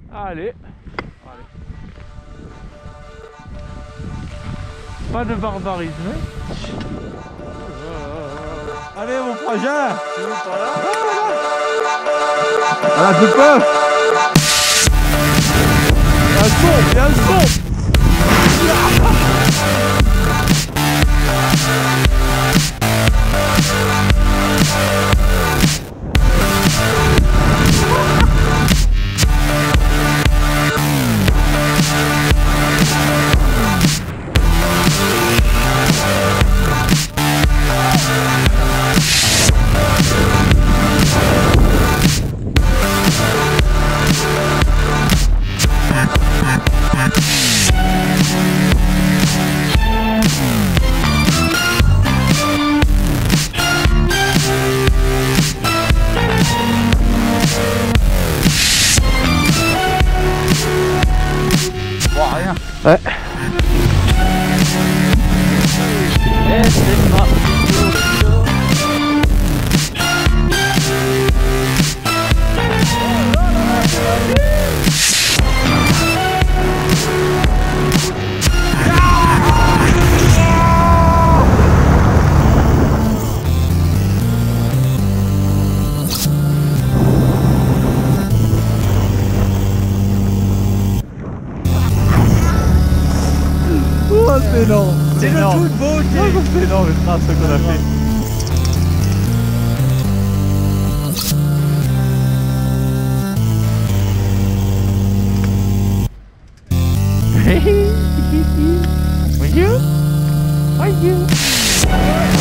Allez. Pas de barbarisme. Allez mon frangin. Voilà, je peux. Il y a un son, il y a un son. Rien. Ouais. Et c'est parti. Oh, c'est énorme. C'est le toute beauté. C'est énorme le trace qu'on a fait. Bonjour. Bonjour.